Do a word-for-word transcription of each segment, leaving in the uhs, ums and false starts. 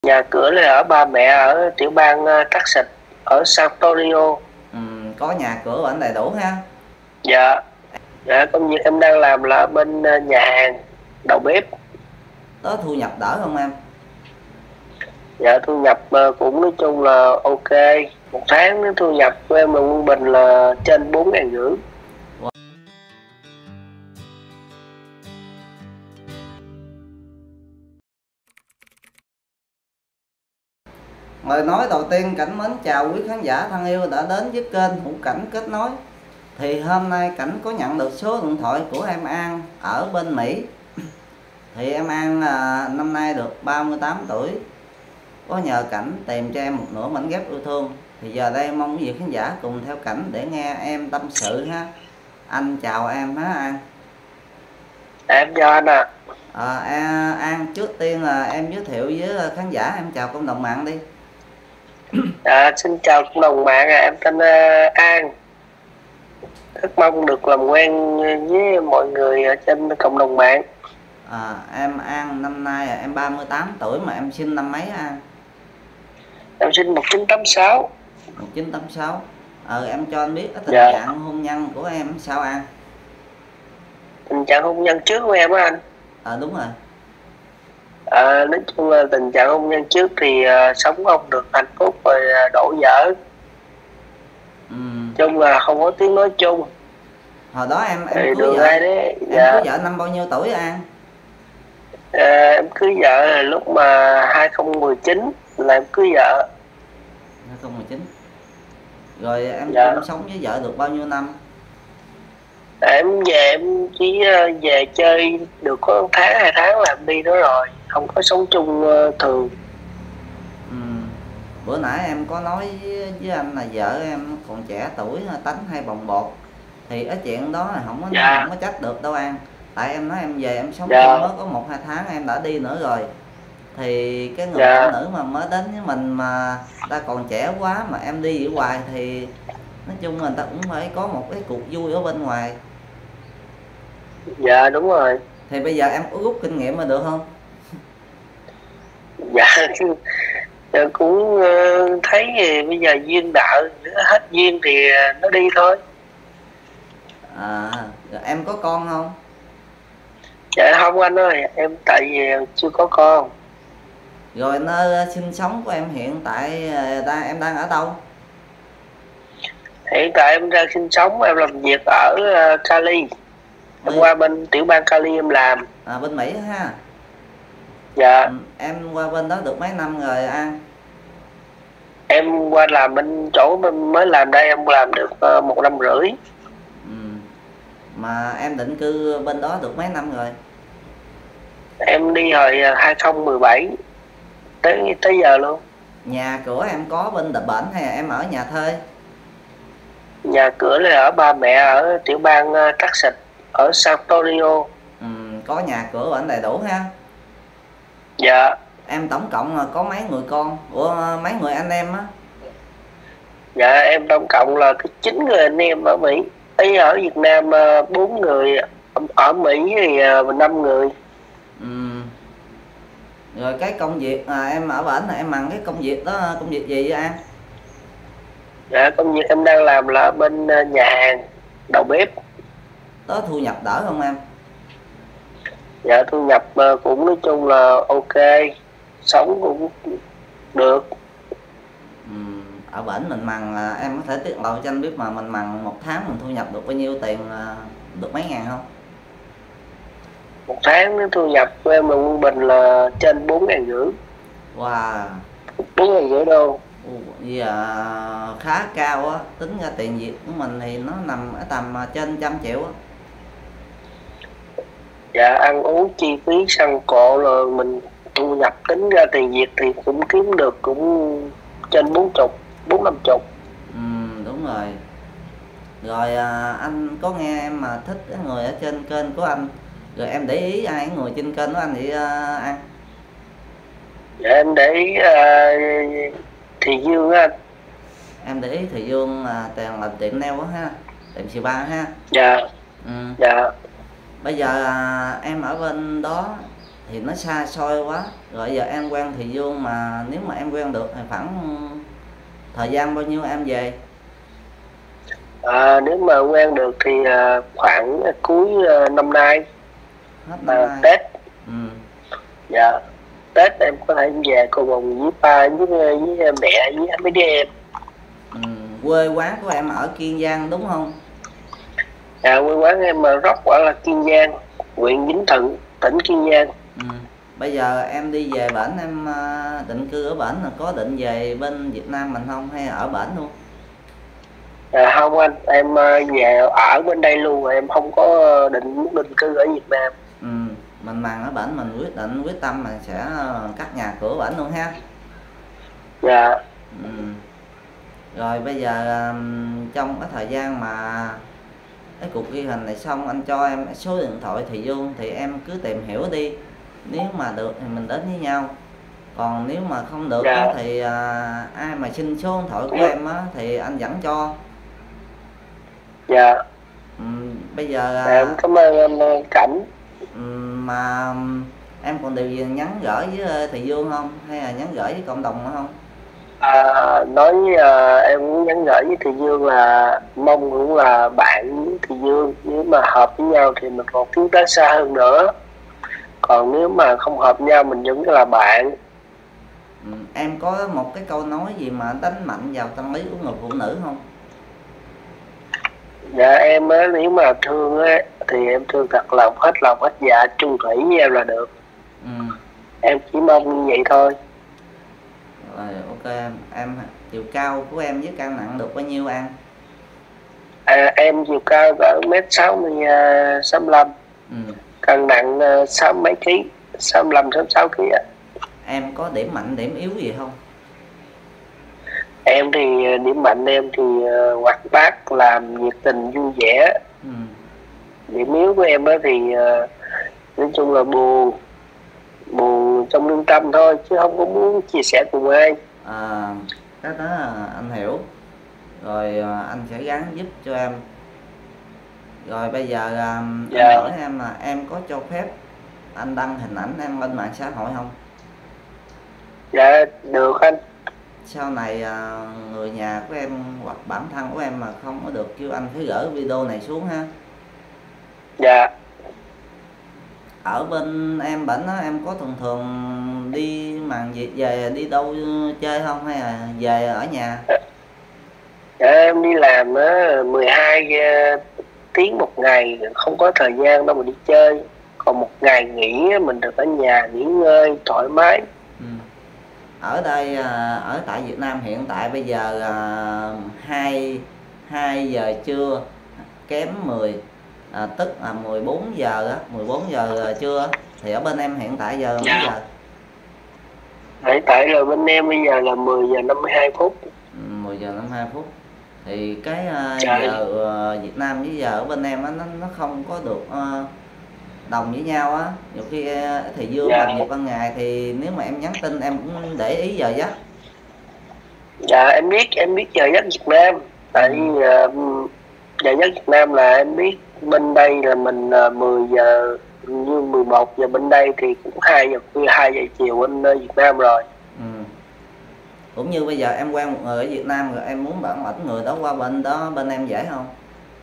Nhà cửa là ở ba mẹ ở tiểu bang uh, Texas, ở San Antonio. Ừ, có nhà cửa vẫn đầy đủ ha. Dạ. Dạ, công việc em đang làm là bên uh, nhà hàng, đầu bếp. Có thu nhập đỡ không em? Dạ, thu nhập uh, cũng nói chung là ok. Một tháng thu nhập của em là trung bình là trên bốn ngàn rưỡi. Lời nói đầu tiên Cảnh mến chào quý khán giả thân yêu đã đến với kênh Hữu Cảnh Kết Nối. Thì hôm nay Cảnh có nhận được số điện thoại của em An ở bên Mỹ. Thì em An à, năm nay được ba mươi tám tuổi. Có nhờ Cảnh tìm cho em một nửa mảnh ghép yêu thương. Thì giờ đây mong quý vị khán giả cùng theo Cảnh để nghe em tâm sự ha. Anh chào em ha An. Em chào anh ạ. À, An, An trước tiên là em giới thiệu với khán giả, em chào cộng đồng mạng đi. À, xin chào cộng đồng mạng, à, em tên uh, An. Rất mong được làm quen với mọi người ở trên cộng đồng mạng. À, em An năm nay à, em ba mươi tám tuổi mà em sinh năm mấy An? Em sinh một chín tám sáu. một chín tám sáu. Ờ, em cho anh biết cái tình Dạ. trạng hôn nhân của em sao An? Tình trạng hôn nhân trước của em á anh? Ờ, đúng rồi. À, nói chung là tình trạng hôn nhân trước thì uh, sống không được hạnh phúc rồi uh, đổ vỡ. Ừ. Chung là không có tiếng nói chung. Hồi đó em em Thì cưới vợ ai đấy. em Dạ. cưới vợ năm bao nhiêu tuổi An? À, em cưới vợ là lúc mà hai không một chín là em cưới vợ. hai không một chín. Rồi em Dạ. chung sống với vợ được bao nhiêu năm? À, em về em chỉ uh, về chơi được có một tháng hai tháng là em đi đó rồi, không có sống chung uh, thường. Ừ. Bữa nãy em có nói với, với anh là vợ em còn trẻ tuổi, tánh hay bồng bột. Thì cái chuyện đó là không có Dạ. không có trách được đâu An. Tại em nói em về em sống Dạ. chung mới có một hai tháng em đã đi nữa rồi. Thì cái người Dạ. phụ nữ mà mới đến với mình mà ta còn trẻ quá mà em đi ở hoài thì nói chung người ta cũng phải có một cái cuộc vui ở bên ngoài. Dạ đúng rồi. Thì bây giờ em rút kinh nghiệm mà được không? Dạ. Dạ cũng uh, thấy thì bây giờ duyên nợ hết duyên thì uh, nó đi thôi. À, em có con không? Dạ không anh ơi, em tại vì chưa có con. Rồi nơi sinh sống của em hiện tại đang em đang ở đâu? Hiện tại em đang sinh sống, em làm việc ở uh, Cali. Em qua bên tiểu bang Cali em làm. À, bên Mỹ ha. Dạ. Ừ, em qua bên đó được mấy năm rồi An? Em qua làm bên chỗ bên mới làm đây em làm được uh, một năm rưỡi. Ừ. Mà em định cư bên đó được mấy năm rồi? Em đi hồi hai không một bảy tới tới giờ luôn. Nhà cửa em có bên đập bển hay là em ở nhà thuê? Nhà cửa là ở ba mẹ ở tiểu bang uh, Texas, ở San Antonio. Ừ, có nhà cửa vẫn đầy đủ ha. Dạ. Em tổng cộng có mấy người con? Ủa mấy người anh em á? Dạ em tổng cộng là cái chín người anh em ở Mỹ. Ấy ở Việt Nam bốn uh, người, ở Mỹ thì uh, năm người. Ừ. Rồi cái công việc à, em ở bển là em bằng cái công việc đó công việc gì vậy An? Dạ công việc em đang làm là bên uh, nhà hàng, đầu bếp. Có thu nhập đỡ không em? Dạ thu nhập uh, cũng nói chung là ok, sống cũng được. Ừ. Ở bển mình mằng à, em có thể tiết lộ cho anh biết mà mình mằng một tháng mình thu nhập được bao nhiêu tiền, à, được mấy ngàn không? Một tháng thu nhập của em là trung bình là trên bốn ngàn rưỡi. Wow. Bốn ngàn rưỡi đô. Bây giờ khá cao á, tính ra tiền Việt của mình thì nó nằm ở tầm trên trăm triệu á. Dạ ăn uống chi phí xăng cộ rồi mình thu nhập tính ra tiền Việt thì cũng kiếm được cũng trên bốn chục, bốn năm chục. Ừ, đúng rồi. Rồi à, anh có nghe em mà thích cái người ở trên kênh của anh, rồi em để ý ai cái người trên kênh của anh vậy à, An? Dạ em để ý uh, Thì Dương á anh. Em để ý thì Dương à, toàn là tiệm nail á ha, tiệm spa ha. Dạ. Ừ. Dạ. Bây giờ à, em ở bên đó thì nó xa xôi quá. Rồi giờ em quen Thị Dương mà nếu mà em quen được thì khoảng thời gian bao nhiêu em về? À, nếu mà quen được thì uh, khoảng cuối uh, năm nay, Hết năm uh, nay. Tết. Ừ. Dạ, Tết em có thể về cùng cùng với ba với, với mẹ với mấy đứa em. Ừ. Quê quán của em ở Kiên Giang đúng không? Dạ, quê quán em mà Róc quả là Kiên Giang, huyện Vĩnh Thuận, tỉnh Kiên Giang. Ừ. Bây giờ em đi về bển em định cư ở bển là có định về bên Việt Nam mình không hay ở bển luôn? À, không anh, em về ở bên đây luôn rồi, em không có định muốn định cư ở Việt Nam. Ừ. Mình màng ở bển mình quyết định quyết tâm mình sẽ cắt nhà cửa bển luôn ha. Dạ. Ừ. Rồi bây giờ trong cái thời gian mà cái cuộc ghi hình này xong anh cho em số điện thoại Thị Dương thì em cứ tìm hiểu đi, nếu mà được thì mình đến với nhau, còn nếu mà không được Dạ. á, thì à, ai mà xin số điện thoại của em á, thì anh vẫn cho. Dạ. Ừ, bây giờ Dạ, em cảm ơn anh Cảnh. Ừ, mà em còn điều gì nhắn gửi với Thị Dương không hay là nhắn gửi với cộng đồng nữa không? À, nói à, em muốn nhắn gửi với Thị Dương là mong cũng là bạn với Thị Dương, nếu mà hợp với nhau thì mình còn tiến tới xa hơn nữa, còn nếu mà không hợp nhau mình vẫn là bạn. Ừ, em có một cái câu nói gì mà đánh mạnh vào tâm lý của người phụ nữ không? Dạ em á, nếu mà thương á thì em thương thật lòng, hết lòng hết dạ, chung thủy với em là được. Ừ. Em chỉ mong như vậy thôi. Rồi ok em, em chiều cao của em với cân nặng được bao nhiêu anh? À, em chiều cao cỡ mét sáu mươi sáu mươi lăm. Ừ. Cân nặng sáu mấy ký, sáu mươi lăm sáu mươi sáu ký ạ. Em có điểm mạnh điểm yếu gì không? Em thì điểm mạnh em thì uh, hoạt bát, làm nhiệt tình, vui vẻ. Ừ. Điểm yếu của em đó thì uh, nói chung là buồn, buồn trong lương tâm thôi chứ không có muốn chia sẻ cùng ai. À, cái đó anh hiểu. Rồi anh sẽ gắng giúp cho em. Rồi bây giờ um, dạ. Anh hỏi em là em có cho phép anh đăng hình ảnh em lên mạng xã hội không? Dạ được anh. Sau này uh, người nhà của em hoặc bản thân của em mà không có được kêu anh phải gửi video này xuống ha. Dạ. Ở bên em bển á, em có thường thường đi màn việc về đi đâu chơi không hay là về ở nhà? Dạ em đi làm á mười hai tiếng một ngày, không có thời gian đâu mà đi chơi, còn một ngày nghỉ mình được ở nhà nghỉ ngơi thoải mái. Ừ. Ở đây ở tại Việt Nam hiện tại bây giờ hai hai giờ trưa kém mười, à, tức là mười bốn giờ á, mười bốn giờ trưa thì ở bên em hiện tại giờ mấy giờ? Hiện tại là bên em bây giờ là mười giờ năm mươi hai phút. Ừ, mười giờ năm mươi hai phút. Thì cái uh, giờ uh, Việt Nam với giờ ở bên em á, nó nó không có được uh, đồng với nhau á. Nhiều khi uh, Thị Dương dạ. làm việc ban ngày thì nếu mà em nhắn tin em cũng để ý giờ giấc. Dạ em biết, em biết giờ giấc Việt Nam. Tại vì uh, giờ giấc Việt Nam là em biết, bên đây là mình uh, mười giờ như mười một giờ bên đây thì cũng hai giờ khuya, hai giờ chiều bên uh, Việt Nam rồi. Ừ. Cũng như bây giờ em quen một người ở Việt Nam rồi em muốn bản lãnh người đó qua bên đó bên em dễ không?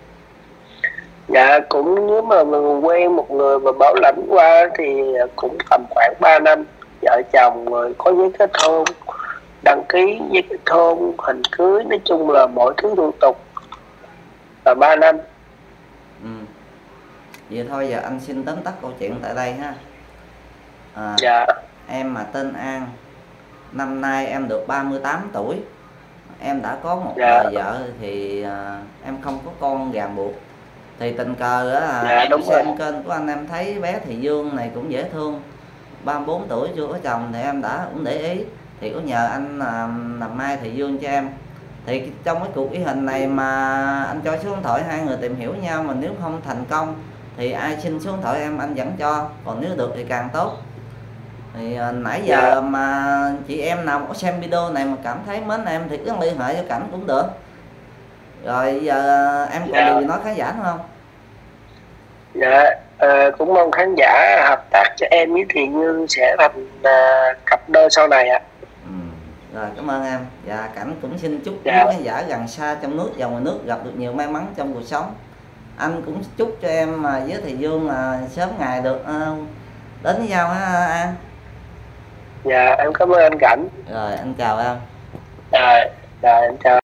Dạ cũng nếu mà mình quen một người mà bảo lãnh qua thì cũng tầm khoảng ba năm, vợ chồng rồi có giấy kết hôn, đăng ký giấy kết hôn, hình cưới, nói chung là mọi thứ thủ tục là ba năm. Ừ. Vậy thôi giờ anh xin tóm tắt câu chuyện tại đây ha. À, dạ. Em mà tên An, năm nay em được ba mươi tám tuổi, em đã có một dạ. đời vợ thì à, em không có con ràng buộc. Thì tình cờ á, dạ, em xem rồi. Kênh của anh em thấy bé Thị Dương này cũng dễ thương, ba mươi bốn tuổi chưa có chồng thì em đã cũng để ý, thì có nhờ anh à, làm mai Thị Dương cho em. Thì trong cái cuộc ghi hình này mà anh cho số điện thoại hai người tìm hiểu nhau, mà nếu không thành công thì ai xin số điện thoại em anh vẫn cho, còn nếu được thì càng tốt. Thì à, nãy giờ dạ. mà chị em nào có xem video này mà cảm thấy mến em thì cứ liên hệ cho Cảnh cũng được. Rồi giờ em còn dạ. điều gì nói khán giả nữa không? Dạ Ờ, cũng mong khán giả hợp tác cho em với Thị Dương sẽ thành à, cặp đôi sau này ạ. Ừ. Rồi cảm ơn em. Dạ Cảnh cũng xin chúc Dạ. quý khán giả gần xa trong nước và ngoài nước gặp được nhiều may mắn trong cuộc sống. Anh cũng chúc cho em mà với Thị Dương là sớm ngày được uh, đến với nhau ha An. Dạ em cảm ơn anh Cảnh. Rồi anh chào em. Rồi, rồi em chào.